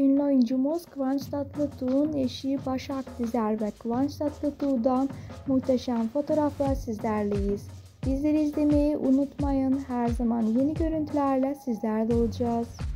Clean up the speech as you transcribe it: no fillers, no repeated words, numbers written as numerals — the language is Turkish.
Ünlü oyuncumuz Kıvanç Tatlıtuğ'un eşi Başak Dizer ve Kıvanç Tatlıtuğ'dan muhteşem fotoğraflar sizlerleyiz. Bizleri izlemeyi unutmayın. Her zaman yeni görüntülerle sizlerle olacağız.